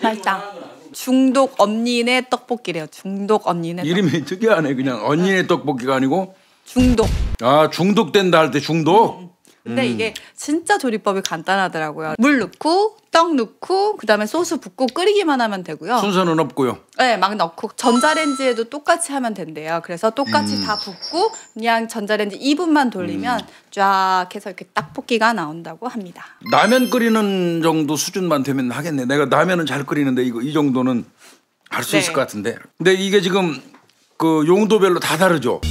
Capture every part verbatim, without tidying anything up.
맛있다. 중독 언니네 떡볶이래요. 중독 언니네. 이름이 떡볶이. 특이하네. 그냥 언니네 떡볶이가 아니고 중독. 아 중독된다 할 때 중독. 음. 근데 음. 이게 진짜 조리법이 간단하더라고요. 물 넣고 떡 넣고 그다음에 소스 붓고 끓이기만 하면 되고요. 순서는 없고요. 네, 막 넣고 전자레인지에도 똑같이 하면 된대요. 그래서 똑같이 음. 다 붓고 그냥 전자레인지 이 분만 돌리면 음. 쫙 해서 이렇게 떡볶이가 나온다고 합니다. 라면 끓이는 정도 수준만 되면 하겠네. 내가 라면은 잘 끓이는데 이거 이 정도는 할 수 네. 있을 것 같은데. 근데 이게 지금 그 용도별로 다 다르죠.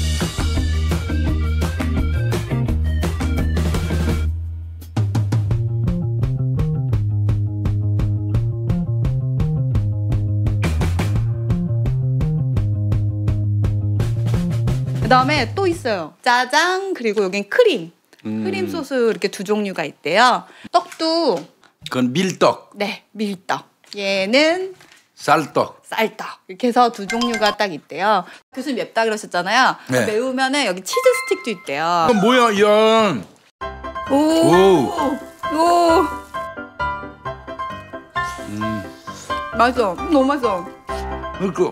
그다음에 또 있어요. 짜장 그리고 여긴 크림. 음. 크림 소스 이렇게 두 종류가 있대요. 떡도 그건 밀떡. 네, 밀떡. 얘는 쌀떡. 쌀떡. 이렇게 해서 두 종류가 딱 있대요. 교수님 맵다 그러셨잖아요. 네. 매우면은 여기 치즈 스틱도 있대요. 그건 뭐야, 야. 오. 오. 오. 음. 맛있어. 너무 맛있어. 그러니까.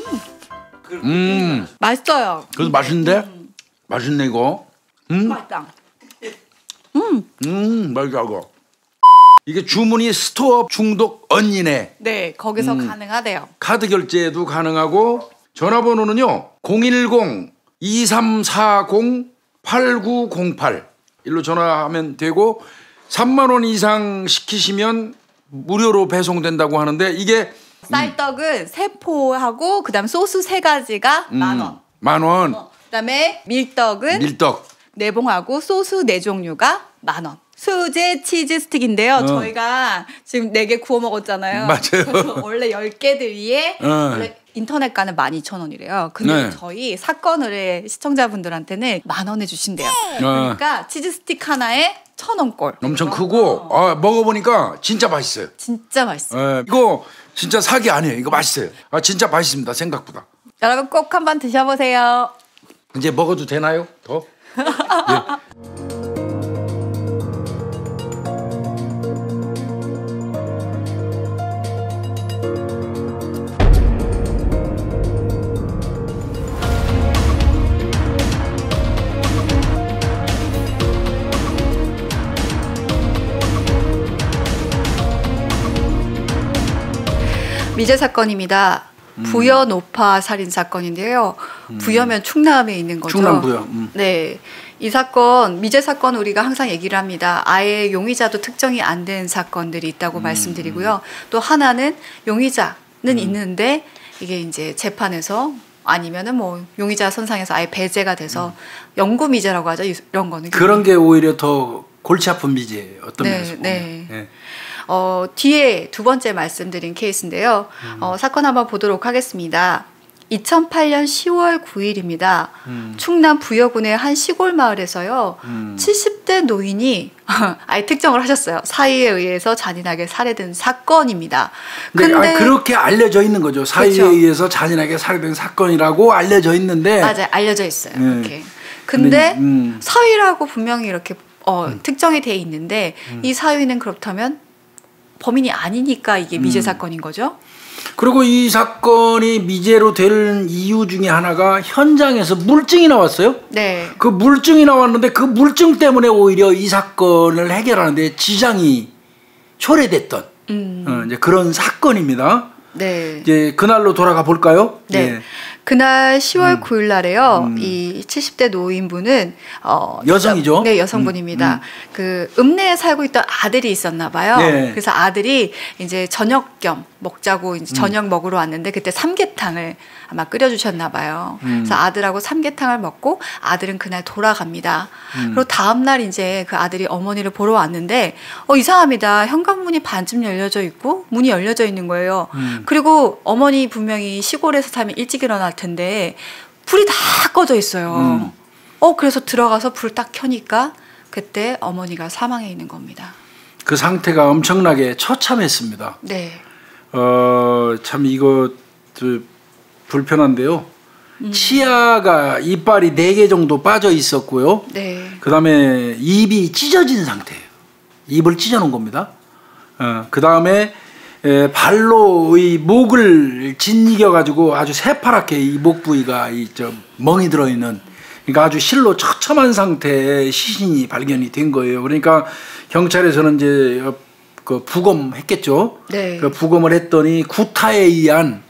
음. 맛있어요. 그래서 맛있는데? 음. 맛있네 이거. 음. 맛있다. 음. 음, 맛있다 이거. 이게 주문이 스토어 중독 언니네. 네, 거기서 음. 가능하대요. 카드 결제도 가능하고 전화번호는요. 공일공 이삼사공 팔구공팔 일로 전화하면 되고 삼만 원 이상 시키시면 무료로 배송된다고 하는데 이게 쌀떡은 세 포하고 그다음 소스 세 가지가 음, 만 원. 만 원. 어, 그다음에 밀떡은 밀떡 네 봉하고 소스 네 종류가 만 원. 수제 치즈 스틱인데요. 어. 저희가 지금 네 개 구워 먹었잖아요. 맞아요. 원래 열 개들 위에 어. 원래 인터넷가는 만 이천 원이래요. 근데 네. 저희 사건 의뢰 시청자분들한테는 만 원에 주신대요. 어. 그러니까 치즈 스틱 하나에 천 원꼴. 엄청 크고 어. 아, 먹어보니까 진짜 맛있어요. 진짜 맛있어요. 에, 이거 진짜 사기 아니에요. 이거 맛있어요. 아, 진짜 맛있습니다. 생각보다. 여러분 꼭 한번 드셔보세요. 이제 먹어도 되나요? 더? 예. 미제 사건입니다. 음. 부여 노파 살인 사건인데요. 음. 부여면 충남에 있는 거죠. 충남 부여. 음. 네, 이 사건 미제 사건 우리가 항상 얘기를 합니다. 아예 용의자도 특정이 안 된 사건들이 있다고 음. 말씀드리고요. 또 하나는 용의자는 음. 있는데 이게 이제 재판에서 아니면은 뭐 용의자 선상에서 아예 배제가 돼서 음. 영구 미제라고 하죠. 이런 거는 그런 게 오히려 더 골치 아픈 미제 어떤 네, 면에서 보면. 네. 네. 어, 뒤에 두 번째 말씀드린 케이스인데요. 음. 어, 사건 한번 보도록 하겠습니다. 이천팔 년 시월 구일입니다. 음. 충남 부여군의 한 시골 마을에서요. 음. 칠십 대 노인이 아예 특정을 하셨어요. 사위에 의해서 잔인하게 살해된 사건입니다. 근데 아니, 그렇게 알려져 있는 거죠. 사위에 그렇죠. 의해서 잔인하게 살해된 사건이라고 알려져 있는데. 맞아요. 알려져 있어요. 네. 이렇게. 근데, 근데 음. 사위라고 분명히 이렇게 어, 음. 특정이 돼 있는데 음. 이 사위는 그렇다면 범인이 아니니까 이게 미제 음. 사건인 거죠. 그리고 이 사건이 미제로 될 이유 중에 하나가 현장에서 물증이 나왔어요. 네. 그 물증이 나왔는데 그 물증 때문에 오히려 이 사건을 해결하는데 지장이 초래됐던 음. 어, 이제 그런 사건입니다. 네. 이제 그날로 돌아가 볼까요? 네. 네. 그날 시월 음. 구일 날에요. 음. 이 칠십 대 노인분은 어, 여성이죠. 네, 여성분입니다. 음. 음. 그 읍내에 살고 있던 아들이 있었나 봐요. 네. 그래서 아들이 이제 저녁 겸 먹자고 이제 저녁 음. 먹으러 왔는데 그때 삼계탕을 아마 끓여주셨나 봐요. 음. 그래서 아들하고 삼계탕을 먹고 아들은 그날 돌아갑니다. 음. 그리고 다음 날 이제 그 아들이 어머니를 보러 왔는데 어, 이상합니다. 현관문이 반쯤 열려져 있고 문이 열려져 있는 거예요. 음. 그리고 어머니 분명히 시골에서 살면 일찍 일어날 텐데 불이 다 꺼져 있어요. 음. 어 그래서 들어가서 불 딱 켜니까 그때 어머니가 사망해 있는 겁니다. 그 상태가 엄청나게 처참했습니다. 네. 어, 참 이거 불편한데요. 음. 치아가 이빨이 네 개 정도 빠져 있었고요. 네. 그다음에 입이 찢어진 상태예요. 입을 찢어 놓은 겁니다. 어, 그다음에 에, 발로 이 목을 짓이겨 가지고 아주 새파랗게 이 목 부위가 이 저 멍이 들어 있는, 그러니까 아주 실로 처참한 상태의 시신이 발견이 된 거예요. 그러니까 경찰에서는 이제 그 부검했겠죠. 네. 그 부검을 했더니 구타에 의한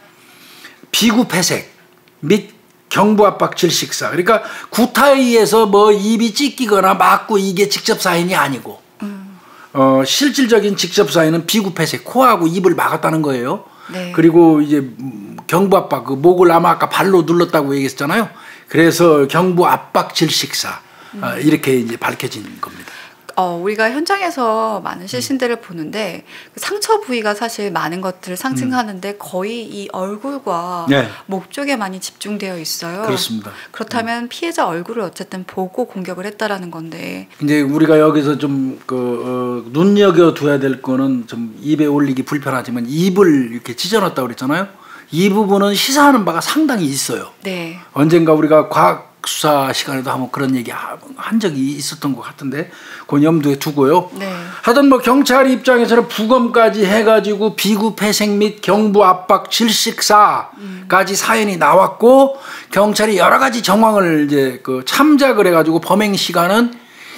비구폐색 및 경부압박 질식사. 그러니까 구타에 의해서 뭐 입이 찢기거나 맞고 이게 직접 사인이 아니고, 음. 어, 실질적인 직접 사인은 비구폐색, 코하고 입을 막았다는 거예요. 네. 그리고 이제 경부압박, 그 목을 아마 아까 발로 눌렀다고 얘기했잖아요. 그래서 경부압박 질식사, 음. 어, 이렇게 이제 밝혀진 겁니다. 어, 우리가 현장에서 많은 시신들을 음. 보는데 그 상처 부위가 사실 많은 것들을 상징하는데 음. 거의 이 얼굴과 네. 목 쪽에 많이 집중되어 있어요. 그렇습니다. 그렇다면 음. 피해자 얼굴을 어쨌든 보고 공격을 했다라는 건데. 근데 우리가 여기서 좀 그 어, 눈여겨 둬야 될 거는 좀 입에 올리기 불편하지만 입을 이렇게 찢어놨다고 그랬잖아요. 이 부분은 시사하는 바가 상당히 있어요. 네. 언젠가 우리가 과학 수사 시간에도 한번 그런 얘기 한 적이 있었던 것 같은데 그건 염두에 두고요. 네. 하여튼 뭐 경찰 입장에서는 부검까지 해가지고 비구폐색 및 경부압박 질식사까지 음. 사연이 나왔고, 경찰이 여러 가지 정황을 이제 그 참작을 해가지고 범행 시간은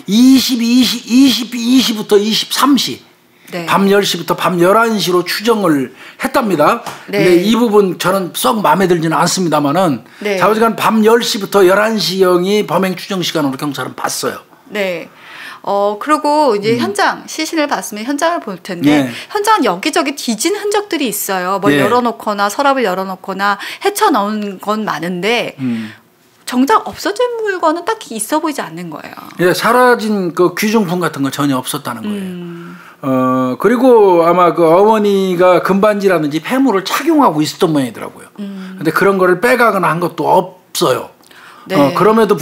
이십, 이십, 이십, 이십부터 이십삼 시. 네. 밤 열 시부터 밤 열한 시로 추정을 했답니다. 네. 근데 이 부분 저는 썩 마음에 들지는 않습니다만은 네. 좌우지간 밤 열 시부터 열한 시경이 범행 추정 시간으로 경찰은 봤어요. 네. 어, 그리고 이제 음. 현장, 시신을 봤으면 현장을 볼 텐데, 네. 현장은 여기저기 뒤진 흔적들이 있어요. 뭘 네. 열어놓거나 서랍을 열어놓거나 헤쳐놓은 건 많은데, 음. 정작 없어진 물건은 딱히 있어 보이지 않는 거예요. 예, 사라진 그 귀중품 같은 거 전혀 없었다는 거예요. 음. 어, 그리고 아마 그 어머니가 금반지라든지 폐물을 착용하고 있었던 모양이더라고요. 음. 근데 그런 거를 빼가거나 한 것도 없어요. 네. 어, 그럼에도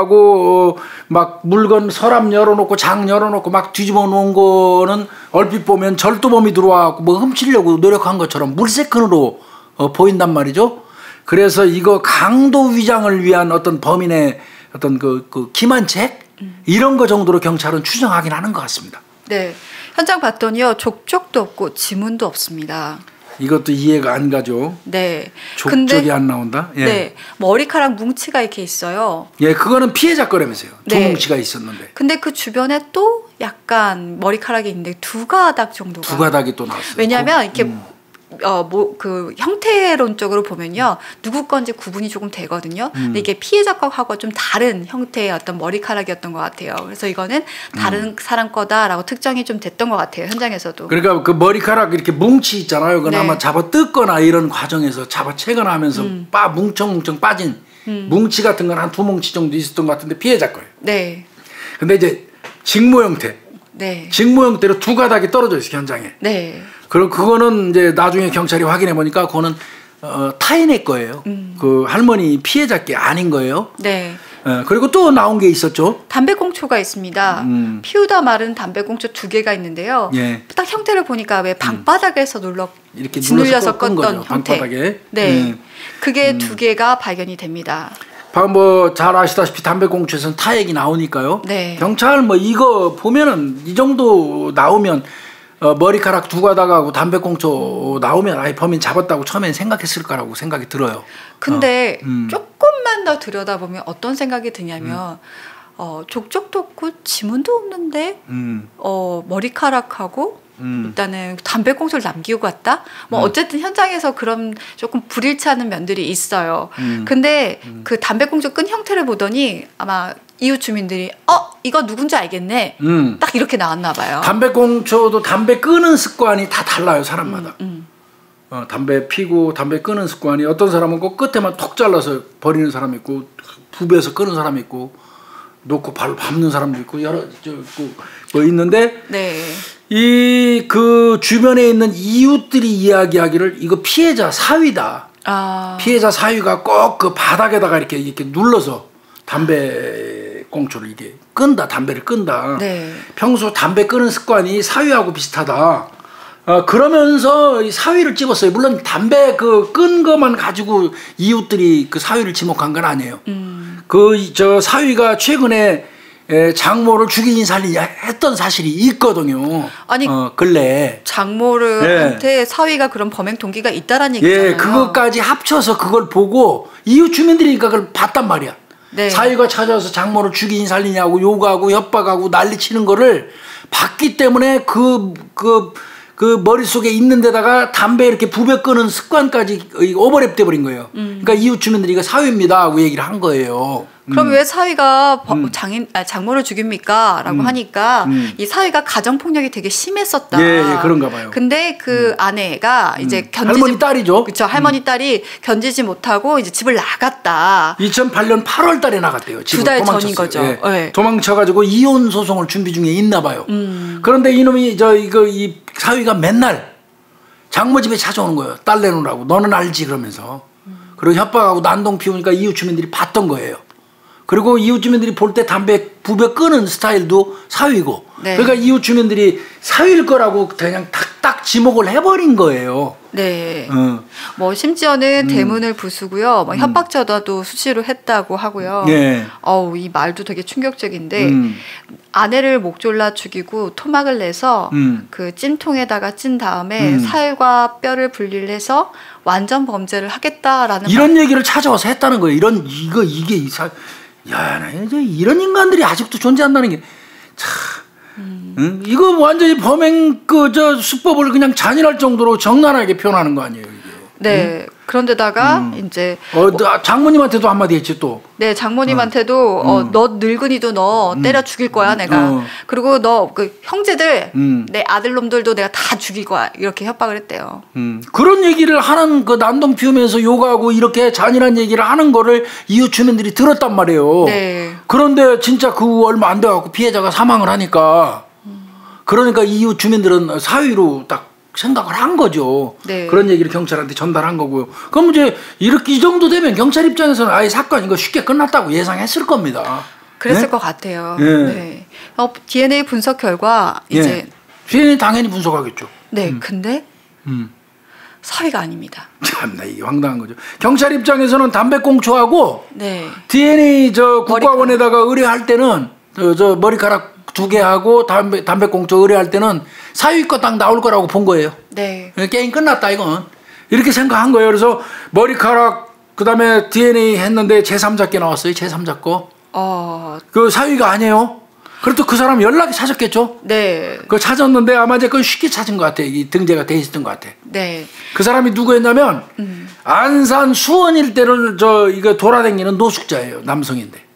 불구하고 어, 막 물건 서랍 열어놓고 장 열어놓고 막 뒤집어 놓은 거는 얼핏 보면 절도범이 들어와서 뭐 훔치려고 노력한 것처럼 물색근으로 어, 보인단 말이죠. 그래서 이거 강도 위장을 위한 어떤 범인의 어떤 그, 그 기만책 음. 이런 거 정도로 경찰은 추정하긴 하는 것 같습니다. 네. 현장 봤더니요, 족적도 없고 지문도 없습니다. 이것도 이해가 안 가죠. 네. 족적이 안 나온다. 예. 네. 머리카락 뭉치가 이렇게 있어요. 예, 그거는 피해자 거라면서요. 두 네. 뭉치가 있었는데. 근데 그 주변에 또 약간 머리카락이 있는데 두 가닥 정도가. 두 가닥이 또 나왔어요. 왜냐하면 이렇게 음. 어, 뭐, 그, 형태론적으로 보면요, 누구 건지 구분이 조금 되거든요. 음. 근데 이게 피해자 거하고 좀 다른 형태의 어떤 머리카락이었던 것 같아요. 그래서 이거는 다른 음. 사람 거다라고 특정이 좀 됐던 것 같아요, 현장에서도. 그러니까 그 머리카락 이렇게 뭉치 있잖아요. 그건 네. 아마 잡아 뜯거나 이런 과정에서 잡아 채거나 하면서 음. 빠, 뭉청뭉청 빠진 음. 뭉치 같은 건 한 두 뭉치 정도 있었던 것 같은데 피해자 거예요. 네. 근데 이제 직모 형태. 네. 직모 형태로 두 가닥이 떨어져 있어요, 현장에. 네. 그리고 그거는 이제 나중에 경찰이 확인해 보니까 그거는 어, 타인의 거예요. 음. 그 할머니 피해자 게 아닌 거예요. 네. 어, 그리고 또 나온 게 있었죠. 담배꽁초가 있습니다. 음. 피우다 마른 담배꽁초 두 개가 있는데요. 예. 딱 형태를 보니까 왜 방바닥에서 눌러 이렇게 짓눌려서 껐던 거죠, 형태. 방바닥에. 네. 음. 그게 음. 두 개가 발견이 됩니다. 방금 뭐 잘 아시다시피 담배꽁초에서는 타액이 나오니까요. 네. 경찰 뭐 이거 보면은 이 정도 나오면 어, 머리카락 두 가닥하고 담배꽁초 나오면 아예 범인 잡았다고 처음엔 생각했을 거라고 생각이 들어요. 근데 어, 음. 조금만 더 들여다보면 어떤 생각이 드냐면 음. 어, 족적도 없고 지문도 없는데 음. 어, 머리카락하고 음. 일단은 담배꽁초를 남기고 갔다? 뭐 음. 어쨌든 현장에서 그런 조금 불일치 않은 면들이 있어요. 음. 근데 음. 그 담배꽁초 끈 형태를 보더니 아마 이웃 주민들이 어 이거 누군지 알겠네. 음. 딱 이렇게 나왔나 봐요. 담배꽁초도 담배 끄는 습관이 다 달라요, 사람마다. 음, 음. 어, 담배 피고 담배 끄는 습관이 어떤 사람은 그 끝에만 톡 잘라서 버리는 사람이 있고 부배서 끄는 사람이 있고 놓고 발로 밟는 사람도 있고 여러 저, 그, 뭐 있는데 네. 이 그 주변에 있는 이웃들이 이야기하기를 이거 피해자 사위다. 아. 피해자 사위가 꼭 그 바닥에다가 이렇게 이렇게 눌러서 담배 꽁초를 이게 끈다, 담배를 끈다. 네. 평소 담배 끄는 습관이 사위하고 비슷하다. 어, 그러면서 이 사위를 찝었어요. 물론 담배 그 끈 거만 가지고 이웃들이 그 사위를 지목한 건 아니에요. 음. 그 저 사위가 최근에 에, 장모를 죽이긴 살리냐 했던 사실이 있거든요. 아니 어, 근래 장모를한테 예. 사위가 그런 범행 동기가 있다라는 얘기잖아요. 예, 그것까지 합쳐서 그걸 보고 이웃 주민들이 그걸 봤단 말이야. 네. 사위가 찾아와서 장모를 죽이긴 살리냐고 요구하고 협박하고 난리치는 거를 봤기 때문에 그 그 그 머릿속에 있는 데다가 담배 이렇게 부벼 끄는 습관까지 오버랩 돼버린 거예요. 음. 그러니까 이웃 주민들이 이거 사위입니다 하고 얘기를 한 거예요. 그럼 음. 왜 사위가 음. 장인, 아, 장모를 죽입니까? 라고 음. 하니까 음. 이 사위가 가정폭력이 되게 심했었다. 예, 예, 그런가 봐요. 근데 그 음. 아내가 이제 음. 견디지 할머니 딸이죠. 그렇죠. 할머니 딸이 견디지 못하고 이제 집을 나갔다. 이천팔 년 팔월 달에 나갔대요. 두 달 전인 거죠. 예. 네. 도망쳐가지고 이혼 소송을 준비 중에 있나 봐요. 음. 그런데 이놈이 저 이거 이 사위가 맨날 장모 집에 찾아오는 거예요. 딸 내놓으라고. 너는 알지 그러면서. 음. 그리고 협박하고 난동 피우니까 이웃 주민들이 봤던 거예요. 그리고 이웃 주민들이 볼 때 담배 부벼 끄는 스타일도 사위고. 네. 그러니까 이웃 주민들이 사위일 거라고 그냥 탁탁 지목을 해버린 거예요. 네. 어. 뭐 심지어는 음. 대문을 부수고요. 뭐 음. 협박전화도 수시로 했다고 하고요. 네. 어우, 이 말도 되게 충격적인데 음. 아내를 목 졸라 죽이고 토막을 내서 음. 그 찜통에다가 찐 다음에 음. 살과 뼈를 분리를 해서 완전 범죄를 하겠다라는 이런 말. 얘기를 찾아와서 했다는 거예요. 이런 이거 이게 이사 야, 나 이제 이런 인간들이 아직도 존재한다는 게 참. 음. 응? 이거 완전히 범행 그 저 수법을 그냥 잔인할 정도로 적나라하게 표현하는 거 아니에요, 이게. 네. 응? 그런데다가 음. 이제 어, 뭐, 장모님한테도 한마디 했지 또. 네, 장모님한테도 어, 어, 너 늙은이도 너 음. 때려 죽일 거야 내가. 어. 그리고 너 그 형제들 음. 내 아들놈들도 내가 다 죽일 거야 이렇게 협박을 했대요. 음. 그런 얘기를 하는 그 난동 피우면서 욕하고 이렇게 잔인한 얘기를 하는 거를 이웃 주민들이 들었단 말이에요. 네. 그런데 진짜 그 얼마 안 돼갖고 피해자가 사망을 하니까 음. 그러니까 이웃 주민들은 사위로 딱 생각을 한 거죠. 네. 그런 얘기를 경찰한테 전달한 거고요. 그럼 이제 이렇게 이 정도 되면 경찰 입장에서는 아예 사건 이거 쉽게 끝났다고 예상했을 겁니다. 그랬을 네? 것 같아요. 네. 네. 어, 디엔에이 분석 결과 이제 네. 디엔에이 당연히 분석하겠죠. 네, 음. 근데 음. 사위가 아닙니다. 참나 이게 황당한 거죠. 경찰 입장에서는 담배꽁초하고 네. 디엔에이 저 국가원에다가 의뢰할 때는 저, 저 머리카락 두 개 하고 담배 담배꽁초 의뢰할 때는 사위 거 딱 나올 거라고 본 거예요. 네. 게임 끝났다 이건 이렇게 생각한 거예요. 그래서 머리카락 그다음에 디엔에이 했는데 제삼자께 나왔어요. 제삼자 거. 어. 그 사위가 아니에요. 그래도 그 사람 연락이 찾았겠죠. 네. 그 찾았는데 아마 이제 그건 쉽게 찾은 것 같아. 이 등재가 돼 있었던 것 같아. 네. 그 사람이 누구였냐면 음. 안산 수원 일대를 저 이거 돌아다니는 노숙자예요. 남성인데.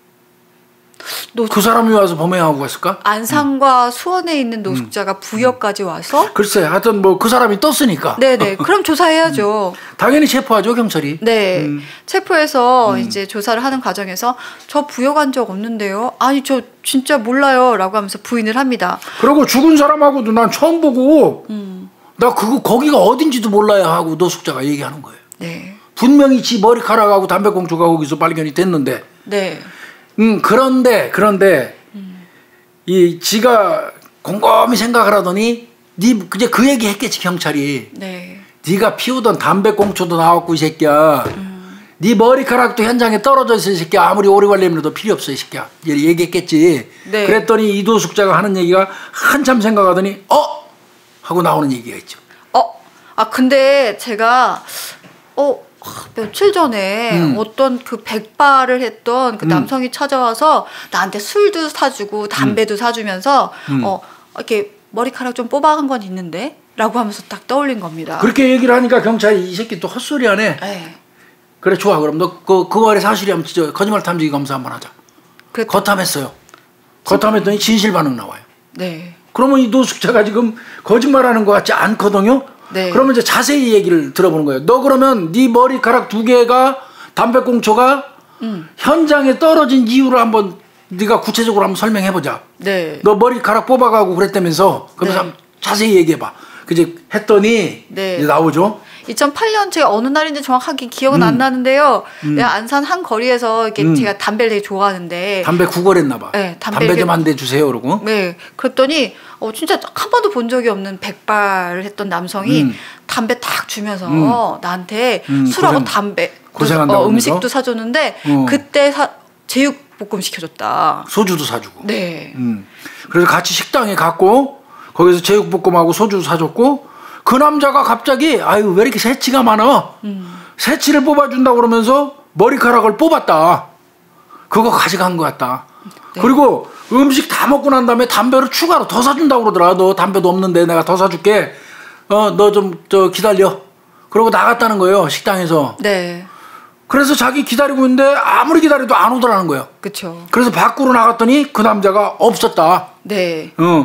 노숙... 그 사람이 와서 범행하고 갔을까? 안산과 음. 수원에 있는 노숙자가 음. 부여까지 와서? 글쎄, 하여튼 뭐 그 사람이 떴으니까. 네네. 그럼 조사해야죠. 음. 당연히 체포하죠, 경찰이. 네. 음. 체포해서 음. 이제 조사를 하는 과정에서 저 부여 간 적 없는데요. 아니, 저 진짜 몰라요. 라고 하면서 부인을 합니다. 그리고 죽은 사람하고도 난 처음 보고, 음. 나 그거 거기가 어딘지도 몰라요 하고 노숙자가 얘기하는 거예요. 네. 분명히 지 머리카락하고 담배꽁초가 거기서 발견이 됐는데. 네. 음, 그런데, 그런데, 음. 이, 지가 곰곰이 생각을 하더니, 니, 그제 그 얘기 했겠지, 경찰이. 네. 니가 피우던 담배꽁초도 나왔고, 이 새끼야. 음. 니 머리카락도 현장에 떨어져 있어, 이 새끼야. 아무리 오래 걸리면 해도 필요 없어, 이 새끼야. 얘기했겠지. 네. 그랬더니 이 노숙자가 하는 얘기가 한참 생각하더니, 어? 하고 나오는 얘기가 있죠. 어? 아, 근데 제가, 어, 며칠 전에 음. 어떤 그 백발을 했던 그 음. 남성이 찾아와서 나한테 술도 사주고 담배도 음. 사주면서 음. 어 이렇게 머리카락 좀 뽑아간 건 있는데 라고 하면서 딱 떠올린 겁니다. 그렇게 얘기를 하니까 경찰이 이 새끼 또 헛소리 하네. 네. 그래 좋아 그럼 너 그 그 말에 사실이면 진짜 거짓말 탐지기 검사 한번 하자. 그랬... 거탐했어요. 거탐했더니 진실 반응 나와요. 네. 그러면 이 노숙자가 지금 거짓말하는 것 같지 않거든요. 네. 그러면 이제 자세히 얘기를 들어보는 거예요. 너 그러면 네 머리카락 두 개가 담배꽁초가 음. 현장에 떨어진 이유를 한번 네가 구체적으로 한번 설명해보자. 네. 너 머리카락 뽑아가고 그랬다면서 그러면서 네. 자세히 얘기해봐. 그제 했더니 네. 이제 나오죠. 이천팔 년 제가 어느 날인지 정확하게 기억은 음. 안 나는데요. 음. 내가 안산 한 거리에서 이렇게 음. 제가 담배를 되게 좋아하는데 담배 구걸했나 봐. 네, 담배, 담배 좀 한 대 주세요 그러고. 네, 그랬더니 어 진짜 한 번도 본 적이 없는 백발을 했던 남성이 음. 담배 딱 주면서 음. 나한테 음, 술하고 고생, 담배 고생한다고 어, 음식도 사줬는데 어. 그때 사, 제육 제육볶음 시켜줬다. 소주도 사주고. 네. 음. 그래서 같이 식당에 갔고 거기서 제육볶음하고 소주 사줬고 그 남자가 갑자기 아유 왜 이렇게 새치가 많아? 음. 새치를 뽑아준다고 그러면서 머리카락을 뽑았다. 그거 가져간 것 같다. 네. 그리고 음식 다 먹고 난 다음에 담배를 추가로 더 사준다고 그러더라. 너 담배도 없는데 내가 더 사줄게. 어, 너 좀 저 기다려. 그러고 나갔다는 거예요. 식당에서. 네. 그래서 자기 기다리고 있는데 아무리 기다려도 안 오더라는 거예요. 그렇죠. 그래서 밖으로 나갔더니 그 남자가 없었다. 네. 어.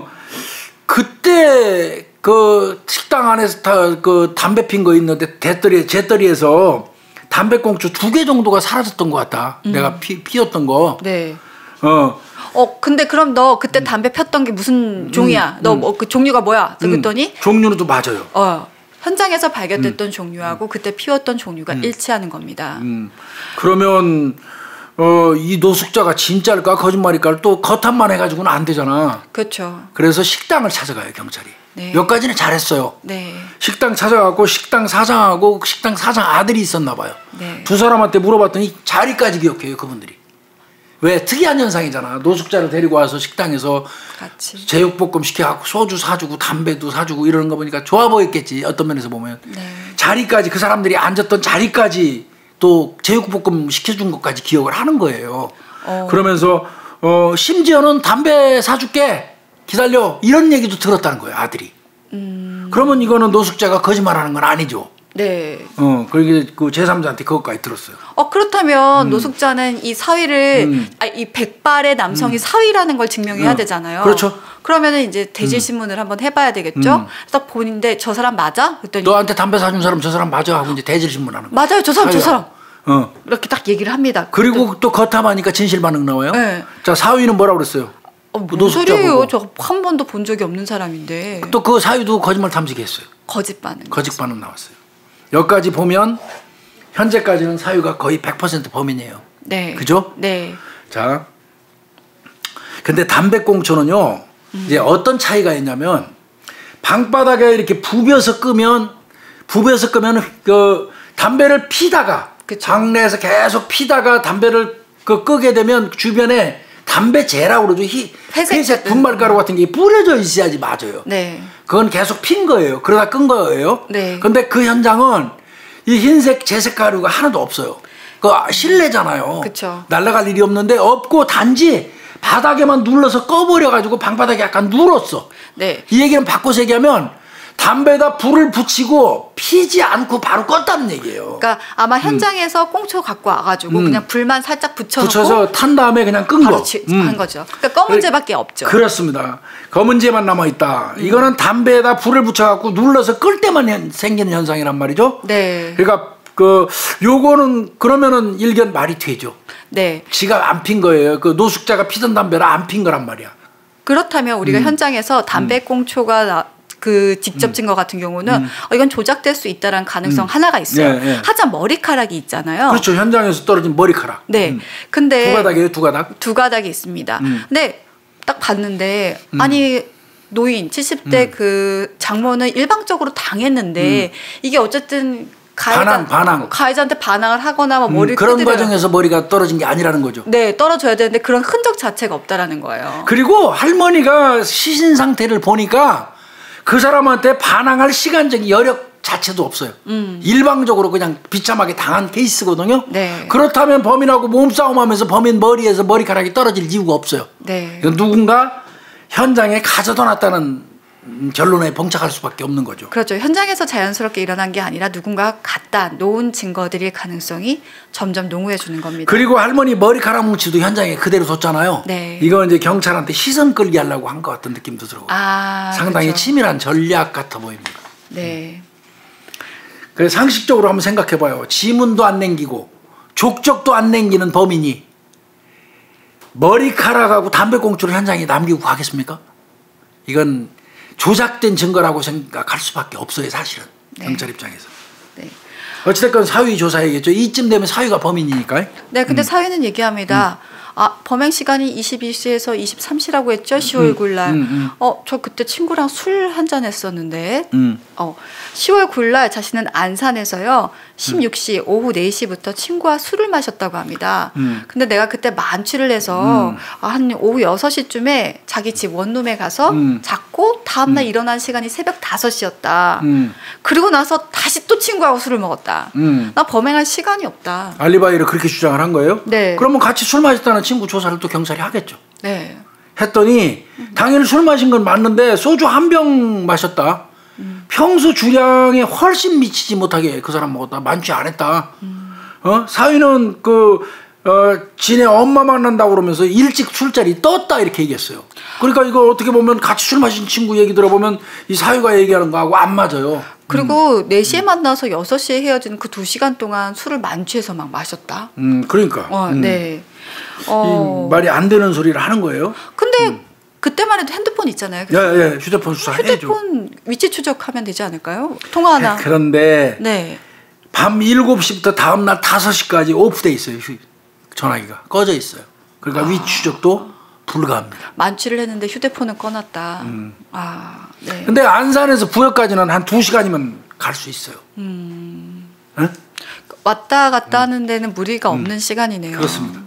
그때 그 식당 안에서 다 그 담배 핀 거 있는데 대떨이 제떨이에서 담배꽁초 두 개 정도가 사라졌던 것 같다. 음. 내가 피, 피웠던 거. 네. 어. 어 근데 그럼 너 그때 담배 폈던 게 무슨 종이야? 음. 너 뭐 그 종류가 뭐야? 그랬더니 음. 종류는 또 맞아요. 어. 현장에서 발견됐던 음. 종류하고 그때 피웠던 종류가 음. 일치하는 겁니다. 음. 그러면 어, 이 노숙자가 진짜일까 거짓말일까 또 겉함만 해가지고는 안 되잖아. 그렇죠. 그래서 식당을 찾아가요 경찰이. 네. 여기까지는 잘했어요. 네. 식당 찾아가고 식당 사장하고 식당 사장 아들이 있었나 봐요. 네. 두 사람한테 물어봤더니 자리까지 기억해요 그분들이. 왜 특이한 현상이잖아. 노숙자를 데리고 와서 식당에서 같이. 제육볶음 시켜갖고 소주 사주고 담배도 사주고 이러는 거 보니까 좋아 보였겠지. 어떤 면에서 보면. 네. 자리까지 그 사람들이 앉았던 자리까지 또 제육볶음 시켜준 것까지 기억을 하는 거예요. 어. 그러면서 어, 심지어는 담배 사줄게 기다려 이런 얘기도 들었다는 거예요 아들이. 음. 그러면 이거는 노숙자가 거짓말하는 건 아니죠. 네. 어, 그게 그 제삼자한테 그것까지 들었어요. 어 그렇다면 음. 노숙자는 이 사위를 음. 아, 이 백발의 남성이 음. 사위라는 걸 증명해야 음. 되잖아요. 그렇죠. 그러면은 이제 대질 신문을 음. 한번 해봐야 되겠죠. 음. 딱 보는데 저 사람 맞아? 그랬더니 너한테 담배 사준 사람 저 사람 맞아 하고 이제 대질 신문하는 거. 맞아요, 저 사람 저 사람. 어. 이렇게 딱 얘기를 합니다. 그리고 또, 또 겉함하니까 진실 반응 나와요. 네. 자 사위는 뭐라 그랬어요? 어, 뭔 소리예요? 저 한 번도 본 적이 없는 사람인데. 또 그 사위도 거짓말 탐지기했어요. 거짓 반응. 거짓 반응 나왔어요. 여기까지 보면 현재까지는 사유가 거의 백 퍼센트 범인이에요. 네. 그죠? 네. 자, 근데 담배꽁초는요, 음. 이제 어떤 차이가 있냐면, 방바닥에 이렇게 부벼서 끄면, 부벼서 끄면, 그, 담배를 피다가, 그쵸. 장내에서 계속 피다가 담배를 그 끄게 되면 주변에 담배재라고 그러죠. 희, 회색, 회색 분말가루 같은 게 뿌려져 있어야지 맞아요. 네. 그건 계속 핀 거예요. 그러다 끈 거예요. 네. 근데 그 현장은 이 흰색 재색 가루가 하나도 없어요. 그 실내잖아요. 그쵸. 날아갈 일이 없는데 없고 단지 바닥에만 눌러서 꺼버려 가지고 방바닥에 약간 눌었어. 네. 이 얘기는 바꿔서 얘기하면 담배에다 불을 붙이고 피지 않고 바로 껐다는 얘기예요. 그러니까 아마 현장에서 음. 꽁초 갖고 와가지고 음. 그냥 불만 살짝 붙여놓고 붙여서 탄 다음에 그냥 끈 거. 음. 한 거죠. 그러니까 검은재밖에 없죠. 그렇습니다. 검은재만 남아 있다. 음. 이거는 담배에다 불을 붙여갖고 눌러서 끌 때만 생기는 현상이란 말이죠. 네. 그러니까 그 요거는 그러면은 일견 말이 되죠. 네. 지가 안 핀 거예요. 그 노숙자가 피던 담배를 안 핀 거란 말이야. 그렇다면 우리가 음. 현장에서 담배 꽁초가 나, 그 직접 증거 같은 경우는 음. 어, 이건 조작될 수 있다라는 가능성 음. 하나가 있어요. 네, 네. 하자 머리카락이 있잖아요. 그렇죠. 현장에서 떨어진 머리카락. 네. 음. 근데 두 가닥이에요, 두 가닥. 두 가닥이 있습니다. 음. 근데 딱 봤는데 음. 아니 노인 칠십 대 그 음. 장모는 일방적으로 당했는데 음. 이게 어쨌든 가해자, 반항, 반항. 가해자한테 반항을 하거나 뭐 머리를 음, 그런 끄드려요. 과정에서 머리가 떨어진 게 아니라는 거죠. 네, 떨어져야 되는데 그런 흔적 자체가 없다라는 거예요. 그리고 할머니가 시신 상태를 보니까 그 사람한테 반항할 시간적인 여력 자체도 없어요. 음. 일방적으로 그냥 비참하게 당한 케이스거든요. 네. 그렇다면 범인하고 몸싸움하면서 범인 머리에서 머리카락이 떨어질 이유가 없어요. 네. 누군가 현장에 가져다 놨다는 결론에 봉착할 수밖에 없는 거죠. 그렇죠. 현장에서 자연스럽게 일어난 게 아니라 누군가 갖다 놓은 증거들일 가능성이 점점 농후해 주는 겁니다. 그리고 할머니 머리카락 뭉치도 현장에 그대로 뒀잖아요. 네. 이건 이제 경찰한테 시선 끌기 하려고 한 것 같은 느낌도 들고 아, 상당히 그렇죠. 치밀한 전략 같아 보입니다. 네. 그래서 상식적으로 한번 생각해봐요. 지문도 안 남기고 족적도 안 남기는 범인이 머리카락하고 담배꽁초를 현장에 남기고 가겠습니까? 이건 조작된 증거라고 생각할 수밖에 없어요, 사실은. 네. 경찰 입장에서. 네. 어찌됐건 사위 조사해야겠죠. 이쯤 되면 사위가 범인이니까. 네, 근데 음. 사위는 얘기합니다. 아, 범행 시간이 이십이 시에서 이십삼 시라고 했죠. 시월 구일 날. 음, 음. 어, 저 그때 친구랑 술 한잔 했었는데. 음. 어, 시월 구일 날 자신은 안산에서요. 십육 시 음. 오후 네 시부터 친구와 술을 마셨다고 합니다. 음. 근데 내가 그때 만취를 해서 음. 한 오후 여섯 시쯤에 자기 집 원룸에 가서 음. 잤고 다음날 음. 일어난 시간이 새벽 다섯 시였다. 음. 그리고 나서 다시 또 친구하고 술을 먹었다. 음. 나 범행할 시간이 없다. 알리바이를 그렇게 주장을 한 거예요? 네. 그러면 같이 술 마셨다는 친구 조사를 또 경찰이 하겠죠. 네. 했더니 당연히 술 마신 건 맞는데 소주 한 병 마셨다. 음. 평소 주량에 훨씬 미치지 못하게 그 사람 먹었다. 만취 안 했다. 음. 어? 사위는 그 어, 지네 엄마 만난다고 그러면서 일찍 술자리 떴다 이렇게 얘기했어요. 그러니까 이거 어떻게 보면 같이 술 마신 친구 얘기 들어보면 이 사위가 얘기하는 거하고 안 맞아요. 그리고 음. 네 시에 만나서 여섯 시에 헤어진 그 두 시간 동안 술을 만취해서 막 마셨다. 음, 그러니까. 어, 음. 네. 어. 이 말이 안 되는 소리를 하는 거예요. 근데 음. 그때만 해도 핸드폰 있잖아요. 예, 예, 휴대폰 수사해줘. 휴대폰 위치 추적하면 되지 않을까요? 통화 하나. 그런데 네. 밤 일곱 시부터 다음날 다섯 시까지 오프돼 있어요. 전화기가 꺼져 있어요. 그러니까 아. 위치 추적도 불가합니다. 만취를 했는데 휴대폰은 꺼놨다. 음. 아, 네. 근데 안산에서 부여까지는 한 두 시간이면 갈 수 있어요. 음. 응? 왔다 갔다 음. 하는 데는 무리가 없는 음. 시간이네요. 그렇습니다.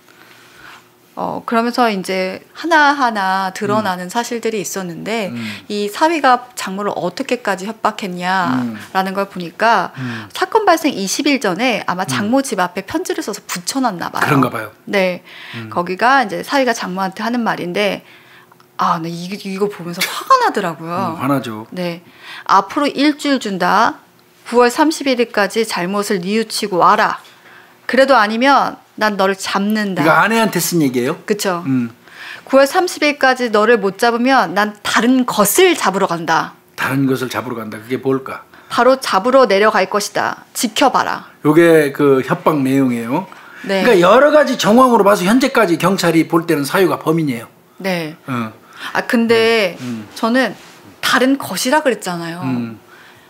어, 그러면서 이제 하나하나 드러나는 음. 사실들이 있었는데 음. 이 사위가 장모를 어떻게까지 협박했냐라는 음. 걸 보니까 음. 사건 발생 이십 일 전에 아마 장모 집 앞에 편지를 써서 붙여놨나 봐요. 그런가 봐요. 네. 음. 거기가 이제 사위가 장모한테 하는 말인데 아, 나 이거, 이거 보면서 화가 나더라고요. 음, 화나죠. 네. 앞으로 일주일 준다. 구월 삼십일일까지 잘못을 뉘우치고 와라. 그래도 아니면 난 너를 잡는다. 이거 아내한테 쓴 얘기예요? 그렇죠. 음. 구월 삼십일까지 너를 못 잡으면 난 다른 것을 잡으러 간다. 다른 것을 잡으러 간다. 그게 뭘까? 바로 잡으러 내려갈 것이다. 지켜봐라. 이게 그 협박 내용이에요. 네. 그러니까 여러 가지 정황으로 봐서 현재까지 경찰이 볼 때는 사유가 범인이에요. 네. 어. 아 근데 음. 음. 저는 다른 것이라 그랬잖아요. 음.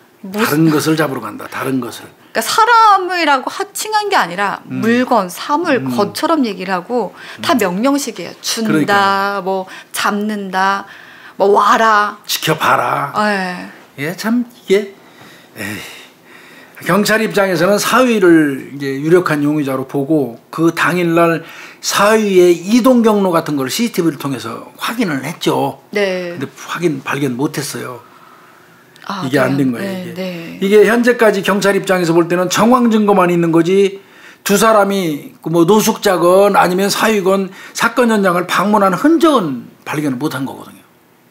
다른 것을 잡으러 간다. 다른 것을. 그러니까 사람이라고 하칭한 게 아니라 음. 물건, 사물, 음. 것처럼 얘기를 하고 다 명령식이에요. 준다, 그러니까. 뭐 잡는다, 뭐 와라, 지켜봐라. 네. 예, 참 이게 에이. 경찰 입장에서는 사위를 이제 유력한 용의자로 보고 그 당일날 사위의 이동 경로 같은 걸 씨씨티비를 통해서 확인을 했죠. 네. 근데 확인 발견 못했어요. 아, 이게 안 된 거예요. 네, 이게. 네. 이게 현재까지 경찰 입장에서 볼 때는 정황 증거만 있는 거지 두 사람이 뭐 노숙자건 아니면 사위건 사건 현장을 방문한 흔적은 발견을 못한 거거든요.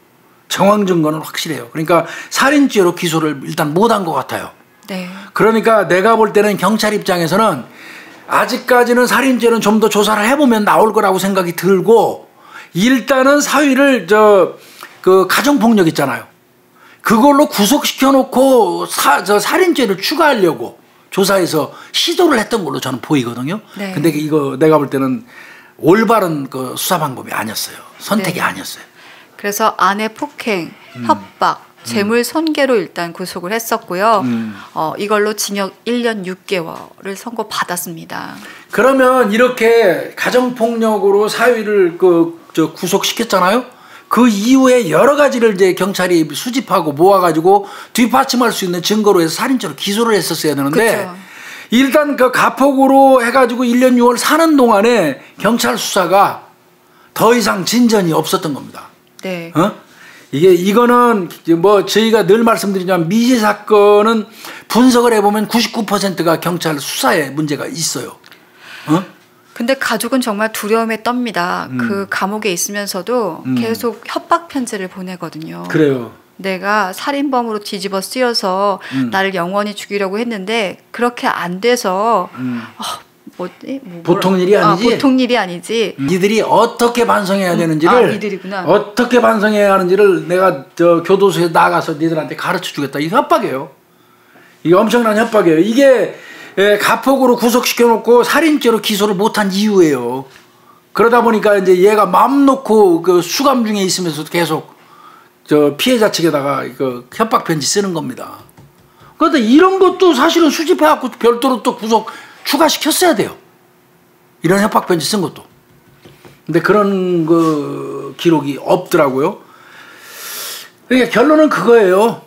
정황 증거는 확실해요. 그러니까 살인죄로 기소를 일단 못한 것 같아요. 네. 그러니까 내가 볼 때는 경찰 입장에서는 아직까지는 살인죄는 좀 더 조사를 해보면 나올 거라고 생각이 들고 일단은 사위를 저 그 가정폭력 있잖아요. 그걸로 구속시켜 놓고 사, 저 살인죄를 추가하려고 조사해서 시도를 했던 걸로 저는 보이거든요. 네. 근데 이거 내가 볼 때는 올바른 그 수사 방법이 아니었어요. 선택이 네. 아니었어요. 그래서 아내 폭행, 음. 협박, 재물 손괴로 일단 구속을 했었고요. 음. 어, 이걸로 징역 일 년 육 개월을 선고받았습니다. 그러면 이렇게 가정폭력으로 사위를 그, 저 구속시켰잖아요. 그 이후에 여러 가지를 이제 경찰이 수집하고 모아가지고 뒷받침할 수 있는 증거로 해서 살인죄로 기소를 했었어야 되는데 그쵸. 일단 그 가폭으로 해가지고 일 년 육 개월 사는 동안에 경찰 수사가 더 이상 진전이 없었던 겁니다. 네. 어? 이게 이거는 뭐 저희가 늘 말씀드리지만 미제 사건은 분석을 해보면 구십구 퍼센트가 경찰 수사에 문제가 있어요. 어? 근데 가족은 정말 두려움에 떱니다. 음. 그 감옥에 있으면서도 음. 계속 협박 편지를 보내거든요. 그래요. 내가 살인범으로 뒤집어 쓰여서 음. 나를 영원히 죽이려고 했는데 그렇게 안 돼서 음. 어, 뭐지? 뭐 보통 일이 아니지. 아, 보통 일이 아니지. 니들이 어떻게 반성해야 되는지를 아, 니들이구나. 어떻게 반성해야 하는지를 내가 저 교도소에 나가서 니들한테 가르쳐 주겠다. 이 협박이에요. 이게 엄청난 협박이에요. 이게 예, 가폭으로 구속시켜 놓고 살인죄로 기소를 못한 이유예요. 그러다 보니까 이제 얘가 마음 놓고 그 수감 중에 있으면서도 계속 저 피해자 측에다가 그 협박 편지 쓰는 겁니다. 그런데 이런 것도 사실은 수집해 갖고 별도로 또 구속 추가시켰어야 돼요. 이런 협박 편지 쓴 것도. 근데 그런 그 기록이 없더라고요. 그러니까 결론은 그거예요.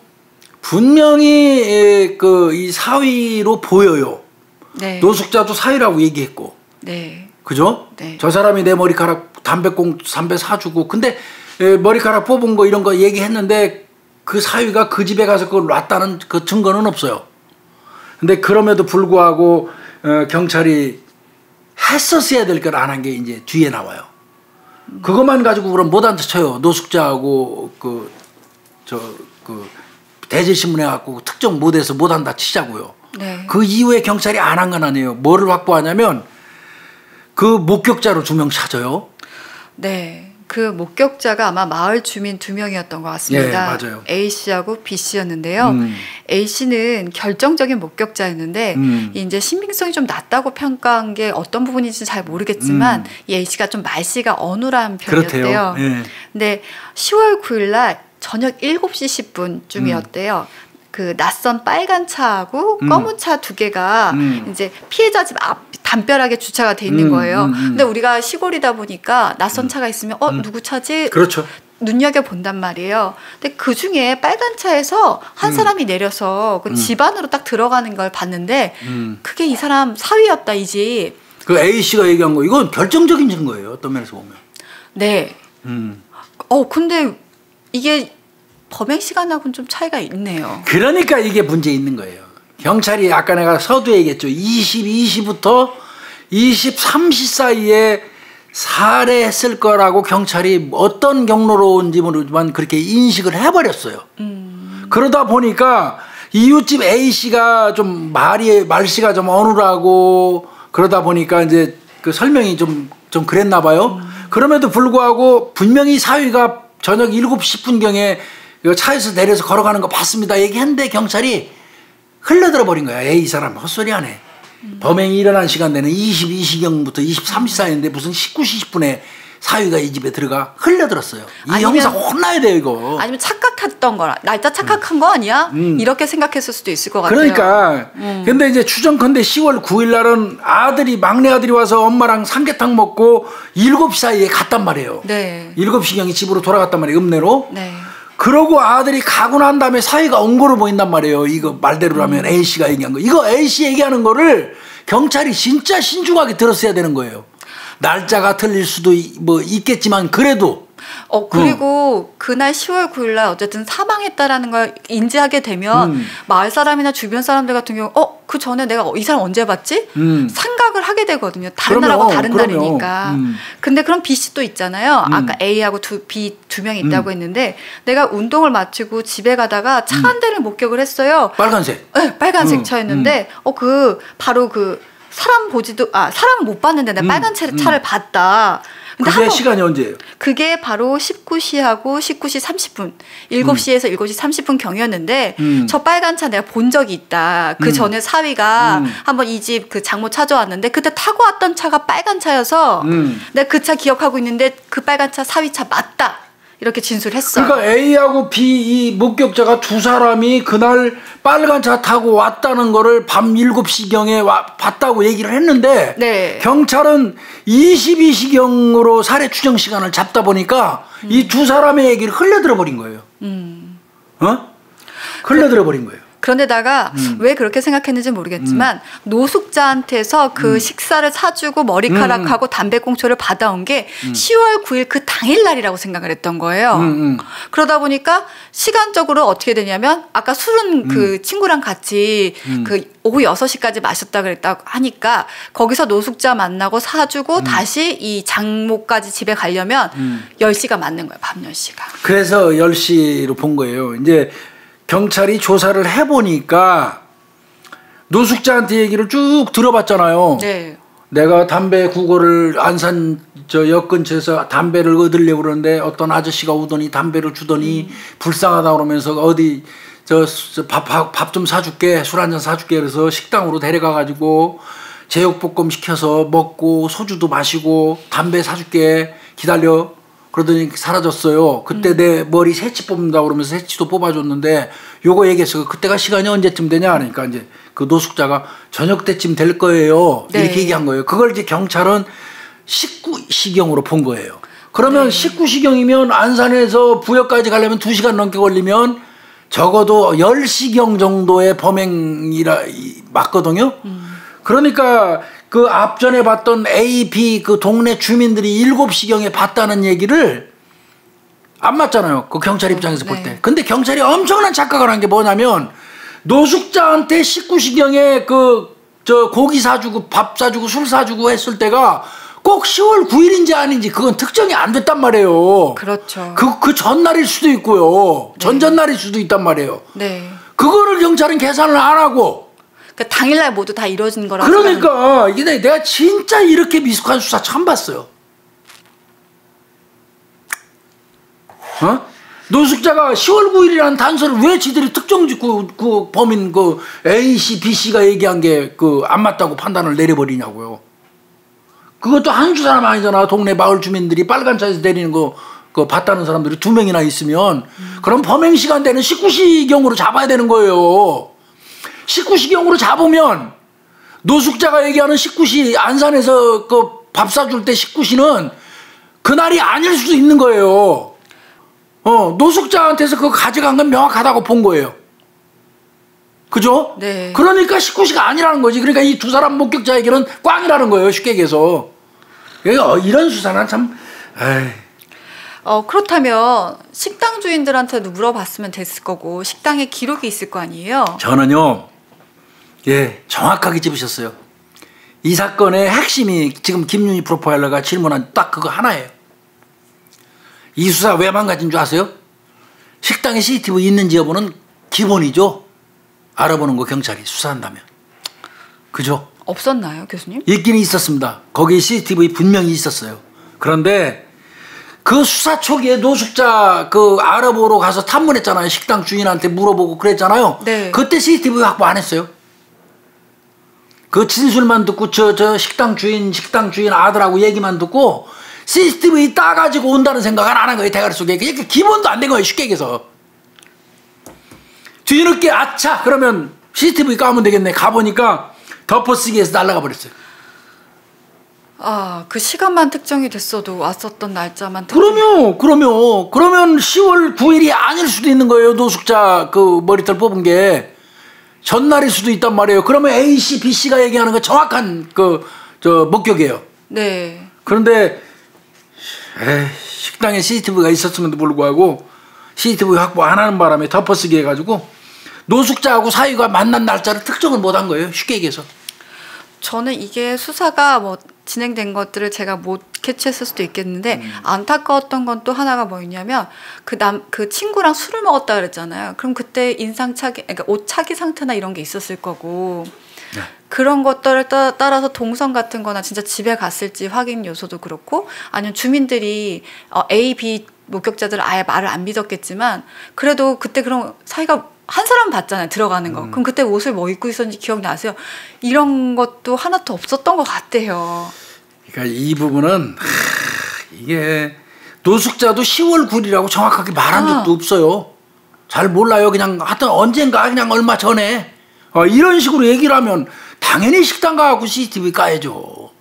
분명히 그 이 사위로 보여요. 네. 노숙자도 사위라고 얘기했고. 네. 그죠? 네. 저 사람이 내 머리카락 담배꽁 담배 사주고 근데 머리카락 뽑은 거 이런 거 얘기했는데 그 사위가 그 집에 가서 그걸 놨다는 그 증거는 없어요. 근데 그럼에도 불구하고 어, 경찰이 했었어야 될 걸 안 한 게 이제 뒤에 나와요. 음. 그것만 가지고 그럼 못 앉혀요. 노숙자하고 그 저 그 대질신문해 갖고 특정 못해서 못 한다 치자고요. 네. 그 이후에 경찰이 안 한 건 아니에요. 뭐를 확보하냐면 그 목격자로 두 명 찾아요. 네. 그 목격자가 아마 마을 주민 두 명이었던 것 같습니다. 예, 맞아요. A씨하고 B씨였는데요. 음. A씨는 결정적인 목격자였는데 음. 이제 신빙성이 좀 낮다고 평가한 게 어떤 부분인지 잘 모르겠지만 음. 이 A씨가 좀 말씨가 어눌한 편이었대요. 예. 근데 시월 구일 날 저녁 일곱 시 십 분쯤이었대요. 음. 그 낯선 빨간 차하고 음. 검은 차 두 개가 음. 이제 피해자 집 앞 담벼락에 주차가 돼 있는 거예요. 음, 음, 음. 근데 우리가 시골이다 보니까 낯선 차가 있으면 어 음. 누구 차지? 그렇죠. 눈여겨 본단 말이에요. 근데 그 중에 빨간 차에서 한 음. 사람이 내려서 그 음. 집 안으로 딱 들어가는 걸 봤는데 음. 그게 이 사람 사위였다 이 집. 그 A 씨가 얘기한 거 이건 결정적인 증거예요. 어떤 면에서 보면. 네. 음. 어 근데 이게 범행 시간하고는 좀 차이가 있네요. 그러니까 이게 문제 있는 거예요. 경찰이 아까 내가 서두에 얘기했죠. 이십이 시부터 이십삼 시 사이에 살해했을 거라고 경찰이 어떤 경로로인지 모르지만 그렇게 인식을 해버렸어요. 음. 그러다 보니까 이웃집 A씨가 좀 말이, 말씨가 좀 어눌하고 그러다 보니까 이제 그 설명이 좀, 좀 그랬나 봐요. 음. 그럼에도 불구하고 분명히 사위가 저녁 일곱 시 십 분경에 차에서 내려서 걸어가는 거 봤습니다. 얘기했는데 경찰이 흘러들어 버린 거야. 에이, 이 사람 헛소리 안 해. 음. 범행이 일어난 시간대는 이십이 시경부터 이십삼 시 사이인데 무슨 십구 시 십 분에 사위가 이 집에 들어가 흘러들었어요. 이 아니면, 형사 혼나야 돼요 이거. 아니면 착각했던 거라. 날짜 착각한 음. 거 아니야? 음. 이렇게 생각했을 수도 있을 것 같아요. 그러니까 음. 근데 이제 추정컨대 시월 구일 날은 아들이 막내 아들이 와서 엄마랑 삼계탕 먹고 일곱 시 사이에 갔단 말이에요. 네. 일곱 시경에 집으로 돌아갔단 말이에요. 읍내로. 네. 그러고 아들이 가고 난 다음에 사위가 엉거로 보인단 말이에요. 이거 말대로라면 음. A씨가 얘기한 거. 이거 A씨 얘기하는 거를 경찰이 진짜 신중하게 들었어야 되는 거예요. 날짜가 틀릴 수도 뭐 있겠지만 그래도. 어 그리고 음. 그날 시월 구일 날 어쨌든 사망했다라는 걸 인지하게 되면 음. 마을 사람이나 주변 사람들 같은 경우 어 그 전에 내가 이 사람 언제 봤지? 음. 생각을 하게 되거든요. 다른 그럼요, 날하고 다른 그럼요. 날이니까. 음. 근데 그럼 B 씨도 있잖아요. 음. 아까 A하고 두, B 두 명이 있다고 음. 했는데 내가 운동을 마치고 집에 가다가 차 한 대를 목격을 했어요. 빨간색. 네, 빨간색 음. 차였는데 어 그 바로 그 사람 보지도 아 사람 못 봤는데 내가 빨간 차, 차를 봤다. 그게 한번, 시간이 언제예요? 그게 바로 십구 시하고 십구 시 삼십 분, 일곱 시에서 음. 일곱 시 삼십 분 경이었는데 음. 저 빨간 차 내가 본 적이 있다. 그 음. 전에 사위가 음. 한번 이 집 그 장모 찾아왔는데 그때 타고 왔던 차가 빨간 차여서 음. 내가 그 차 기억하고 있는데 그 빨간 차 사위 차 맞다. 이렇게 진술했어요. 그러니까 A하고 B 이 목격자가 두 사람이 그날 빨간 차 타고 왔다는 거를 밤 일곱 시경에 와, 봤다고 얘기를 했는데 네. 경찰은 이십이 시경으로 살해 추정 시간을 잡다 보니까 음. 이 두 사람의 얘기를 흘려들어 버린 거예요. 음. 어? 흘려들어 버린 거예요. 그런데다가 음. 왜 그렇게 생각했는지 모르겠지만 음. 노숙자한테서 그 음. 식사를 사주고 머리카락하고 음. 담배꽁초를 받아온 게 음. 시월 구일 그 당일날이라고 생각을 했던 거예요. 음. 그러다 보니까 시간적으로 어떻게 되냐면 아까 술은 음. 그 친구랑 같이 음. 그 오후 여섯 시까지 마셨다 그랬다고 하니까 거기서 노숙자 만나고 사주고 음. 다시 이 장모까지 집에 가려면 음. 열 시가 맞는 거예요. 밤 열 시가. 그래서 열 시로 본 거예요. 이제 경찰이 조사를 해보니까 노숙자한테 얘기를 쭉 들어봤잖아요. 네. 내가 담배 구걸을 안산 저 역 근처에서 담배를 얻으려고 그러는데 어떤 아저씨가 오더니 담배를 주더니 음. 불쌍하다 그러면서 어디 저 밥 밥 좀 사줄게, 술 한 잔 사줄게 그래서 식당으로 데려가 가지고 제육볶음 시켜서 먹고 소주도 마시고 담배 사줄게 기다려. 그러더니 사라졌어요. 그때 음. 내 머리 새치 뽑는다 그러면서 새치도 뽑아줬는데 요거 얘기했어. 그때가 시간이 언제쯤 되냐 그러니까 이제 그 노숙자가 저녁 때쯤 될 거예요. 네. 이렇게 얘기한 거예요. 그걸 이제 경찰은 십구 시경으로 본 거예요. 그러면 네. 십구 시경이면 안산에서 부여까지 가려면 두 시간 넘게 걸리면 적어도 십 시경 정도의 범행이라 맞거든요. 음. 그러니까 그 앞전에 봤던 A, B 그 동네 주민들이 일곱 시경에 봤다는 얘기를 안 맞잖아요. 그 경찰 입장에서 볼 때. 네. 근데 경찰이 엄청난 착각을 한 게 뭐냐면 노숙자한테 십구 시경에 그 저 고기 사주고 밥 사주고 술 사주고 했을 때가 꼭 시월 구일인지 아닌지 그건 특정이 안 됐단 말이에요. 그렇죠. 그, 그 전날일 수도 있고요. 네. 전전날일 수도 있단 말이에요. 네. 그거를 경찰은 계산을 안 하고. 그 당일날 모두 다 이루어진 거라고. 그러니까 이게 내가 진짜 이렇게 미숙한 수사 처음 봤어요. 어? 노숙자가 시월 구일이라는 단서를 왜 지들이 특정 짓고 그 범인 그 A씨, B씨가 얘기한 게 그 안 맞다고 판단을 내려버리냐고요. 그것도 한두 사람 아니잖아. 동네 마을 주민들이 빨간 차에서 내리는 거 그 봤다는 사람들이 두 명이나 있으면 음. 그럼 범행 시간대는 십구 시경으로 잡아야 되는 거예요. 십구 시경으로 잡으면 노숙자가 얘기하는 십구 시 안산에서 그 밥 사줄 때 십구 시는 그날이 아닐 수도 있는 거예요. 어, 노숙자한테서 그거 가져간 건 명확하다고 본 거예요. 그죠? 네. 그러니까 십구 시가 아니라는 거지. 그러니까 이 두 사람 목격자에게는 꽝이라는 거예요. 쉽게 얘기해서. 이런 수사는 참, 에이. 어, 그렇다면 식당 주인들한테도 물어봤으면 됐을 거고 식당에 기록이 있을 거 아니에요? 저는요, 예, 정확하게 짚으셨어요. 이 사건의 핵심이 지금 김윤희 프로파일러가 질문한 딱 그거 하나예요. 이 수사 왜 망가진 줄 아세요? 식당에 씨씨티비 있는지 여부는 기본이죠. 알아보는 거 경찰이 수사한다면. 그죠? 없었나요, 교수님? 있긴 있었습니다. 거기 씨씨티비 분명히 있었어요. 그런데 그 수사 초기에 노숙자 그 알아보러 가서 탐문했잖아요. 식당 주인한테 물어보고 그랬잖아요. 네. 그때 씨씨티비 확보 안 했어요. 그 진술만 듣고 저, 저 식당 주인, 식당 주인 아들하고 얘기만 듣고 씨씨티비 따가지고 온다는 생각은 안 한 거예요. 대가리 속에. 그러니까 기본도 안 된 거예요. 쉽게 얘기해서. 뒤늦게 아차 그러면 씨씨티비 까면 되겠네. 가보니까 덮어쓰기해서 날아가 버렸어요. 아, 그 시간만 특정이 됐어도 왔었던 날짜만 특정이... 그러면 그러면 그러면 시월 구일이 아닐 수도 있는 거예요. 노숙자 그 머리털 뽑은 게 전날일 수도 있단 말이에요. 그러면 A씨, B씨가 얘기하는 거 정확한 그 저 목격이에요. 네. 그런데 에이, 식당에 씨씨티비가 있었음에도 불구하고 씨씨티비 확보 안 하는 바람에 덮어쓰기 해가지고 노숙자하고 사위가 만난 날짜를 특정을 못한 거예요. 쉽게 얘기해서. 저는 이게 수사가 뭐 진행된 것들을 제가 못 캐치했을 수도 있겠는데 음. 안타까웠던 건 또 하나가 뭐였냐면 그 남 그 친구랑 술을 먹었다 그랬잖아요. 그럼 그때 인상착의 그러니까 옷차기 상태나 이런 게 있었을 거고 네. 그런 것들을 따, 따라서 동선 같은 거나 진짜 집에 갔을지 확인 요소도 그렇고 아니면 주민들이 어, A, B 목격자들은 아예 말을 안 믿었겠지만 그래도 그때 그런 사이가 한 사람 봤잖아요. 들어가는 거. 음. 그럼 그때 옷을 뭐 입고 있었는지 기억나세요? 이런 것도 하나도 없었던 것 같아요. 그러니까 이 부분은 하, 이게 노숙자도 시월 구일이라고 정확하게 말한 아. 적도 없어요. 잘 몰라요. 그냥 하여튼 언젠가 그냥 얼마 전에 어, 이런 식으로 얘기를 하면 당연히 식당 가고 씨씨티비 까야죠.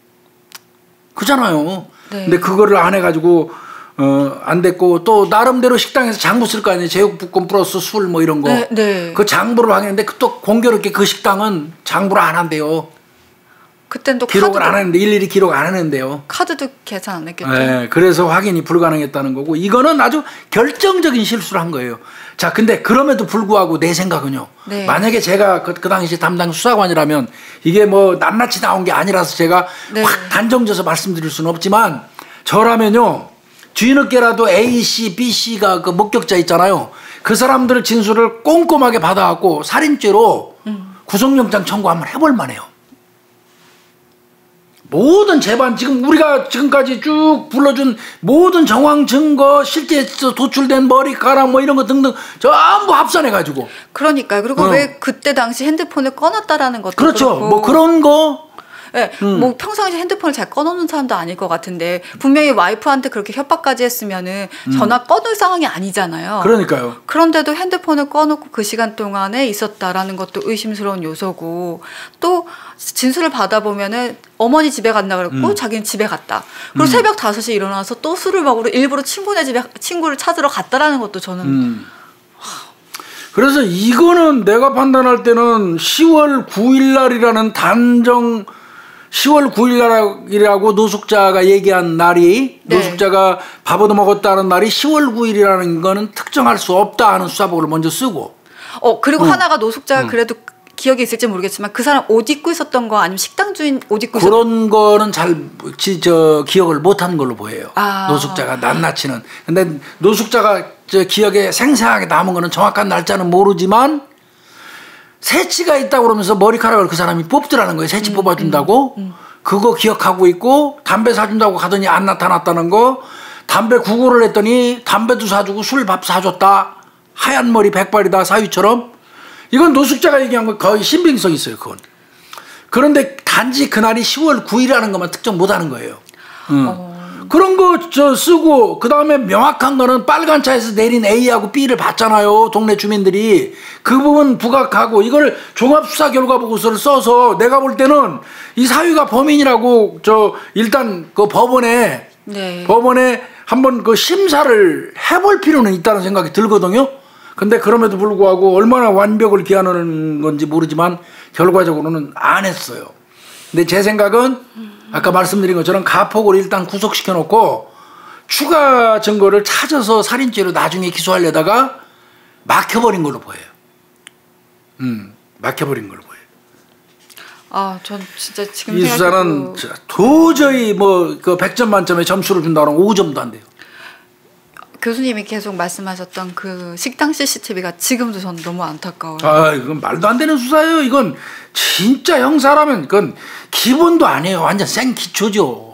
그잖아요. 네. 근데 그거를 안 해가지고 어, 안 됐고 또 나름대로 식당에서 장부 쓸 거 아니에요. 제육볶음 플러스 술 뭐 이런 거. 네, 네. 그 장부를 하겠는데 또 공교롭게 그 식당은 장부를 안 한대요. 그땐 또 기록을 안 하는데 일일이 기록 안 하는데요. 카드도 계산 안 했겠죠. 네, 그래서 확인이 불가능했다는 거고 이거는 아주 결정적인 실수를 한 거예요. 자, 근데 그럼에도 불구하고 내 생각은요. 네. 만약에 제가 그, 그 당시 담당 수사관이라면 이게 뭐 낱낱이 나온 게 아니라서 제가 네. 확 단정져서 말씀드릴 수는 없지만 저라면요. 뒤늦게라도 A씨, B씨가 그 목격자 있잖아요. 그 사람들의 진술을 꼼꼼하게 받아갖고 살인죄로 음. 구속영장 청구 한번 해볼 만해요. 모든 재반 지금 우리가 지금까지 쭉 불러준 모든 정황 증거 실제 도출된 머리카락 뭐 이런 거 등등 전부 합산해가지고 그러니까요. 그리고 어. 왜 그때 당시 핸드폰을 꺼놨다라는 것도 그렇죠. 그렇고. 뭐 그런 거 네, 음. 뭐 평상시에 핸드폰을 잘 꺼놓는 사람도 아닐 것 같은데 분명히 와이프한테 그렇게 협박까지 했으면은 음. 전화 꺼놓을 상황이 아니잖아요. 그러니까요. 그런데도 핸드폰을 꺼놓고 그 시간 동안에 있었다라는 것도 의심스러운 요소고 또 진술을 받아보면은 어머니 집에 간다 그랬고 음. 자기는 집에 갔다. 그리고 음. 새벽 다섯 시에 일어나서 또 술을 먹으러 일부러 친구네 집에 친구를 찾으러 갔다라는 것도 저는 음. 그래서 이거는 내가 판단할 때는 시월 구일 날이라는 단정 시월 구일 날이라고 노숙자가 얘기한 날이 네. 노숙자가 밥 얻어 먹었다는 날이 시월 구일이라는 거는 특정할 수 없다 하는 수사복을 먼저 쓰고 어 그리고 응. 하나가 노숙자가 응. 그래도 기억이 있을지 모르겠지만 그 사람 옷 입고 있었던 거 아니면 식당 주인 옷 입고 있었던 그런 거는 잘 저 기억을 못하는 걸로 보여요. 아. 노숙자가 낱낱이는. 근데 노숙자가 저 기억에 생생하게 남은 거는 정확한 날짜는 모르지만 새치가 있다고 그러면서 머리카락을 그 사람이 뽑더라는 거예요. 새치 음, 뽑아준다고. 음, 음. 그거 기억하고 있고 담배 사준다고 가더니 안 나타났다는 거. 담배 구걸을 했더니 담배도 사주고 술 밥 사줬다. 하얀 머리 백발이다 사위처럼. 이건 노숙자가 얘기한 거 거의 신빙성 있어요. 그건. 그런데 단지 그날이 시월 구일이라는 것만 특정 못하는 거예요. 응. 어. 그런 거 저 쓰고 그 다음에 명확한 거는 빨간 차에서 내린 A하고 B를 봤잖아요. 동네 주민들이. 그 부분 부각하고 이걸 종합수사 결과 보고서를 써서 내가 볼 때는 이 사위가 범인이라고 저 일단 그 법원에 네. 법원에 한번 그 심사를 해볼 필요는 있다는 생각이 들거든요. 근데 그럼에도 불구하고 얼마나 완벽을 기하는 건지 모르지만 결과적으로는 안 했어요. 근데 제 생각은 아까 말씀드린 것처럼 가폭을 일단 구속시켜 놓고 추가 증거를 찾아서 살인죄로 나중에 기소하려다가 막혀버린 걸로 보여요. 음, 막혀버린 걸로 보여요. 아, 전 진짜 지금 이 수사는 도저히 뭐 그 백 점 만점에 점수를 준다 그러면 오 점도 안 돼요. 교수님이 계속 말씀하셨던 그 식당 씨씨티비가 지금도 저는 너무 안타까워요. 아, 이건 말도 안 되는 수사예요. 이건 진짜 형사라면 그건 기본도 아니에요. 완전 생기초죠.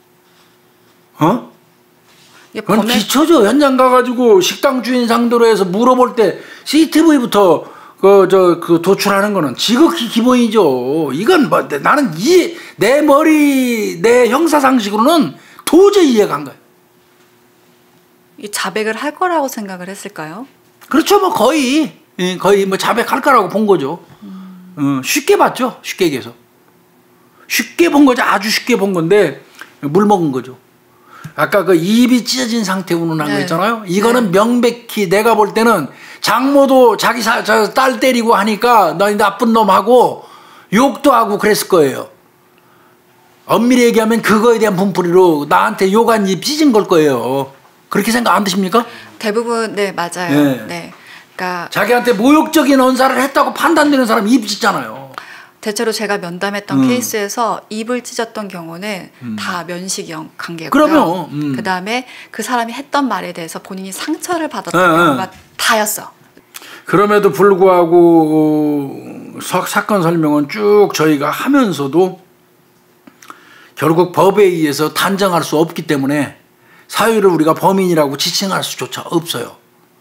어? 그건 범행... 기초죠. 현장 가가지고 식당 주인 상대로 해서 물어볼 때 씨씨티비부터 그 저 그 도출하는 거는 지극히 기본이죠. 이건 뭐 나는 이 내 머리 내 형사 상식으로는 도저히 이해가 안 가요. 이 자백을 할 거라고 생각을 했을까요? 그렇죠. 뭐 거의 거의 뭐 자백할 거라고 본 거죠. 음. 어, 쉽게 봤죠. 쉽게 얘기해서 쉽게 본 거죠. 아주 쉽게 본 건데 물 먹은 거죠. 아까 그 입이 찢어진 상태 운운한 네. 거 있잖아요. 이거는 네. 명백히 내가 볼 때는 장모도 자기 사, 딸 때리고 하니까 너 나쁜 놈하고 욕도 하고 그랬을 거예요. 엄밀히 얘기하면 그거에 대한 분풀이로 나한테 욕한 입 찢은 걸 거예요. 그렇게 생각 안 드십니까? 대부분 네 맞아요. 네. 네. 그러니까 자기한테 모욕적인 언사를 했다고 판단되는 사람 입 찢잖아요. 대체로 제가 면담했던 음. 케이스에서 입을 찢었던 경우는 음. 다 면식형 관계고요. 그러면 음. 그 다음에 그 사람이 했던 말에 대해서 본인이 상처를 받았던 네, 경우가 네. 다였어. 그럼에도 불구하고 사, 사건 설명은 쭉 저희가 하면서도 결국 법에 의해서 단정할 수 없기 때문에 사유를 우리가 범인이라고 지칭할 수조차 없어요.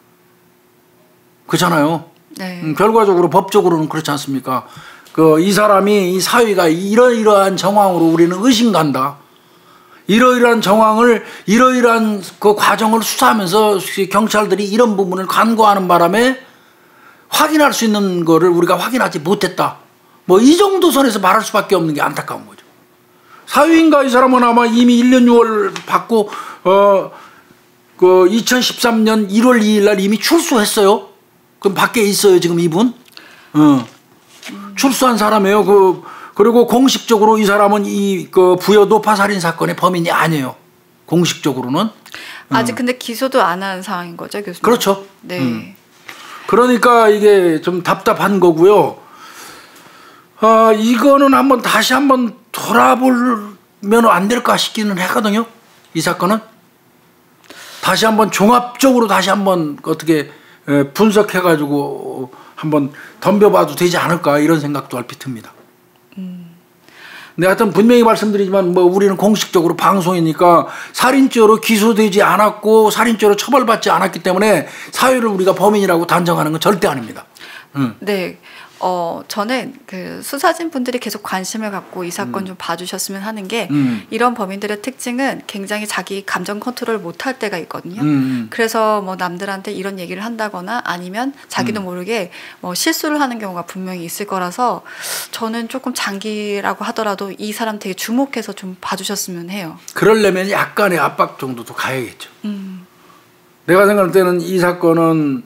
그렇잖아요. 네. 음, 결과적으로 법적으로는 그렇지 않습니까? 그 이 사람이 이 사위가 이러이러한 정황으로 우리는 의심간다. 이러이러한 정황을 이러이러한 그 과정을 수사하면서 경찰들이 이런 부분을 간과하는 바람에 확인할 수 있는 거를 우리가 확인하지 못했다. 뭐 이 정도 선에서 말할 수밖에 없는 게 안타까운 거죠. 사위인가 이 사람은 아마 이미 일 년 유월 받고 어, 그 이천십삼 년 일월 이일 날 이미 출소했어요. 그럼 밖에 있어요 지금 이분. 어. 출소한 사람이에요. 그 그리고 공식적으로 이 사람은 이 그 부여 노파 살인 사건의 범인이 아니에요. 공식적으로는. 아직 어. 근데 기소도 안 한 상황인 거죠, 교수님? 그렇죠. 네. 음. 그러니까 이게 좀 답답한 거고요. 아 이거는 한번 다시 한번 돌아보면 안 될까 싶기는 하거든요. 이 사건은 다시 한번 종합적으로 다시 한번 어떻게 분석해가지고 한번 덤벼봐도 되지 않을까 이런 생각도 얼핏 듭니다. 음. 근데 하여튼 분명히 말씀드리지만 뭐 우리는 공식적으로 방송이니까 살인죄로 기소되지 않았고 살인죄로 처벌받지 않았기 때문에 사유를 우리가 범인이라고 단정하는 건 절대 아닙니다. 음. 네. 어 저는 그 수사진 분들이 계속 관심을 갖고 이 사건 음. 좀 봐주셨으면 하는 게 음. 이런 범인들의 특징은 굉장히 자기 감정 컨트롤 못할 때가 있거든요. 음. 그래서 뭐 남들한테 이런 얘기를 한다거나 아니면 자기도 음. 모르게 뭐 실수를 하는 경우가 분명히 있을 거라서 저는 조금 장기라고 하더라도 이 사람 되게 주목해서 좀 봐주셨으면 해요. 그러려면 약간의 압박 정도도 가야겠죠. 음. 내가 생각할 때는 이 사건은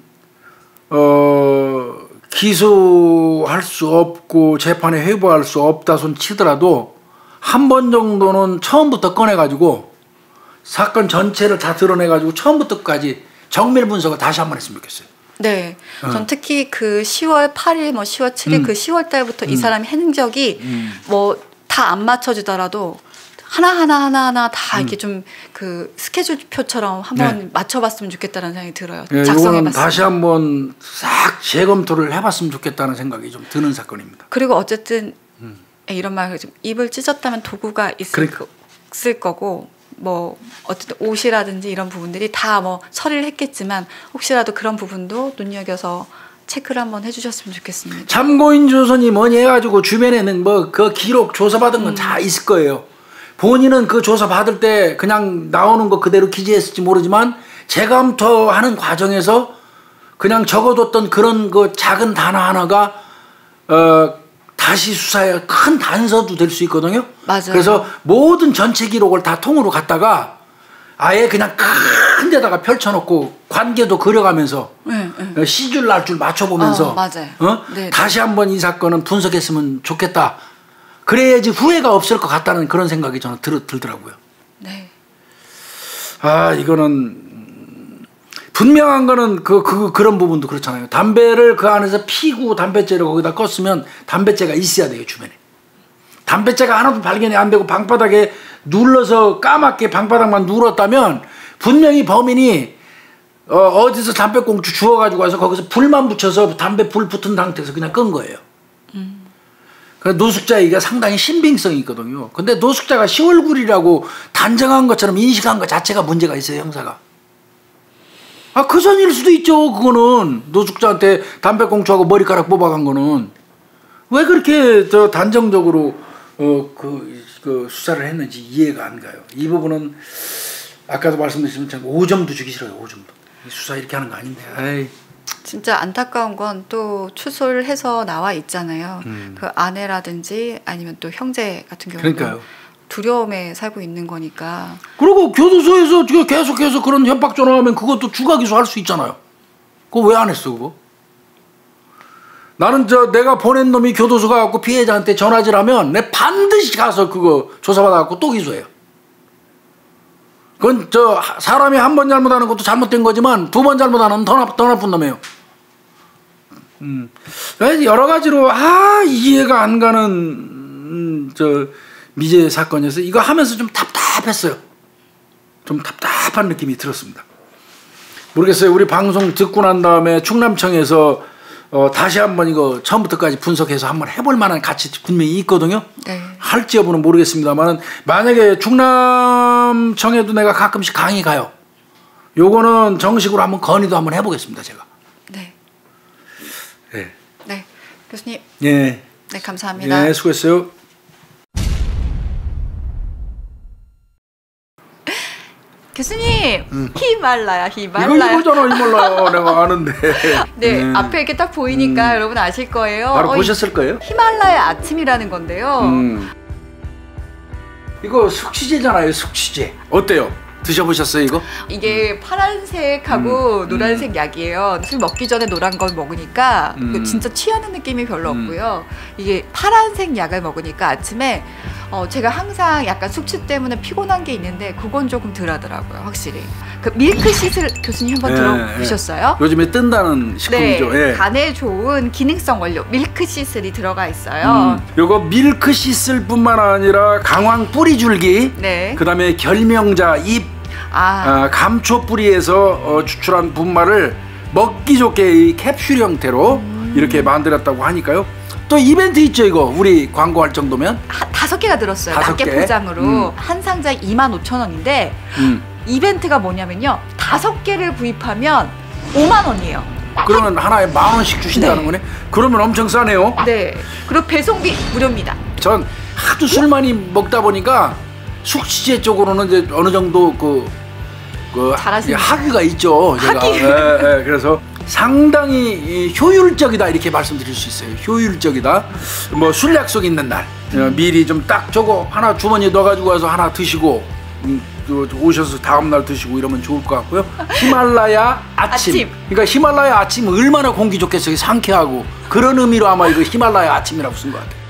어. 기소할 수 없고 재판에 회부할 수 없다 손 치더라도 한 번 정도는 처음부터 꺼내가지고 사건 전체를 다 드러내가지고 처음부터까지 정밀 분석을 다시 한 번 했으면 좋겠어요. 네. 어. 전 특히 그 시월 팔일, 뭐 시월 칠일 음. 그 시월 달부터 음. 이 사람이 행적이 음. 뭐 다 안 맞춰지더라도 하나하나 하나하나 다 음. 이렇게 좀 그 스케줄표처럼 한번 네. 맞춰봤으면 좋겠다는 생각이 들어요. 네, 작성해봤어요. 다시 한번 싹 재검토를 해봤으면 좋겠다는 생각이 좀 드는 사건입니다. 그리고 어쨌든 음. 이런 말 좀 입을 찢었다면 도구가 있을, 그러니까. 있을 거고 뭐 어쨌든 옷이라든지 이런 부분들이 다 뭐 처리를 했겠지만 혹시라도 그런 부분도 눈여겨서 체크를 한번 해주셨으면 좋겠습니다. 참고인 조선이 뭐니 해가지고 주변에는 뭐 그 기록 조사받은 건 다 음. 있을 거예요. 본인은 그 조사 받을 때 그냥 나오는 거 그대로 기재했을지 모르지만 재검토하는 과정에서 그냥 적어뒀던 그런 그 작은 단어 하나가 어 다시 수사에 큰 단서도 될 수 있거든요. 맞아요. 그래서 모든 전체 기록을 다 통으로 갖다가 아예 그냥 큰 데다가 펼쳐놓고 관계도 그려가면서 네, 네. 시줄 날줄 맞춰보면서 어, 맞아요. 어? 네, 다시 한번 이 사건은 분석했으면 좋겠다. 그래야지 후회가 없을 것 같다는 그런 생각이 저는 들, 들더라고요. 네. 아 이거는 분명한 거는 그, 그 그런 부분도 그렇잖아요. 담배를 그 안에서 피고 담배째를 거기다 껐으면 담배째가 있어야 돼요 주변에. 담배째가 하나도 발견이 안 되고 방바닥에 눌러서 까맣게 방바닥만 눌렀다면 분명히 범인이 어, 어디서 담배꽁초 주워가지고 와서 거기서 불만 붙여서 담배 불 붙은 상태에서 그냥 끈 거예요. 음. 노숙자 얘기가 상당히 신빙성이 있거든요. 근데 노숙자가 시월굴이라고 단정한 것처럼 인식한 것 자체가 문제가 있어요, 형사가. 아, 그 전일 수도 있죠, 그거는. 노숙자한테 담배꽁초하고 머리카락 뽑아간 거는. 왜 그렇게 저 단정적으로, 어, 그, 그 수사를 했는지 이해가 안 가요. 이 부분은 아까도 말씀드렸지만 오 점도 주기 싫어요, 오 점도. 수사 이렇게 하는 거 아닌데, 아이. 진짜 안타까운 건 또 추소를 해서 나와 있잖아요. 음. 그 아내라든지 아니면 또 형제 같은 경우는 그러니까요. 두려움에 살고 있는 거니까. 그리고 교도소에서 계속해서 그런 협박 전화하면 그것도 추가 기소할 수 있잖아요. 그거 왜 안 했어 그거? 나는 저 내가 보낸 놈이 교도소 가갖고 피해자한테 전화질하면 내 반드시 가서 그거 조사받아갖고 또 기소해요. 그건 저 사람이 한 번 잘못하는 것도 잘못된 거지만 두 번 잘못하는 더, 나, 더 나쁜 놈이에요. 음. 여러 가지로 아 이해가 안 가는 음, 저 미제 사건이어서 이거 하면서 좀 답답했어요. 좀 답답한 느낌이 들었습니다. 모르겠어요. 우리 방송 듣고 난 다음에 충남청에서 어, 다시 한번 이거 처음부터까지 분석해서 한번 해볼 만한 가치 분명히 있거든요. 네. 할지 여부는 모르겠습니다만 만약에 충남청에도 내가 가끔씩 강의 가요. 요거는 정식으로 한번 건의도 한번 해보겠습니다. 제가. 네. 네. 네. 교수님. 네. 네, 감사합니다. 네, 수고했어요. 교수님, 음. 히말라야, 히말라야. 이거 이거잖아, 히말라야. 내가 아는데. 네, 네, 앞에 이렇게 딱 보이니까 음. 여러분 아실 거예요. 바로 어, 보셨을 거예요? 히말라야 아침이라는 건데요. 음. 이거 숙취제잖아요, 숙취제. 어때요? 드셔보셨어요, 이거? 이게 파란색하고 음. 노란색 음. 약이에요. 술 먹기 전에 노란 걸 먹으니까 음. 진짜 취하는 느낌이 별로 음. 없고요. 이게 파란색 약을 먹으니까 아침에 어, 제가 항상 약간 숙취 때문에 피곤한 게 있는데 그건 조금 덜 하더라고요, 확실히. 그 밀크시슬 교수님 한번 네, 들어보셨어요? 네. 요즘에 뜬다는 식품이죠. 네, 네. 간에 좋은 기능성 원료 밀크시슬이 들어가 있어요. 음, 요거 밀크시슬뿐만 아니라 강황 뿌리줄기, 네. 그 다음에 결명자 잎, 아. 어, 감초 뿌리에서 어, 추출한 분말을 먹기 좋게 이 캡슐 형태로 음. 이렇게 만들었다고 하니까요. 또 이벤트 있죠, 이거 우리 광고할 정도면. 하, 다섯 개가 들었어요. 다섯 낱개 개? 포장으로 음. 한 상자에 이만 오천 원인데 음. 이벤트가 뭐냐면요, 다섯 개를 구입하면 오만 원이에요. 그러면 하나에 만 원씩 주신다는 네. 거네. 그러면 엄청 싸네요. 네. 그리고 배송비 무료입니다. 전 하도 술 많이 먹다 보니까 숙취제 쪽으로는 이제 어느 정도 그, 그 학위가 있죠. 제가. 학위. 네, 네. 그래서 상당히 효율적이다 이렇게 말씀드릴 수 있어요. 효율적이다. 뭐 술 약속 있는 날 음. 미리 좀 딱 저거 하나 주머니에 넣어가지고 와서 하나 드시고 음, 오셔서 다음날 드시고 이러면 좋을 것 같고요. 히말라야 아침. 아침. 그러니까 히말라야 아침은 얼마나 공기 좋겠어요. 상쾌하고 그런 의미로 아마 이거 히말라야 아침이라고 쓴 것 같아요.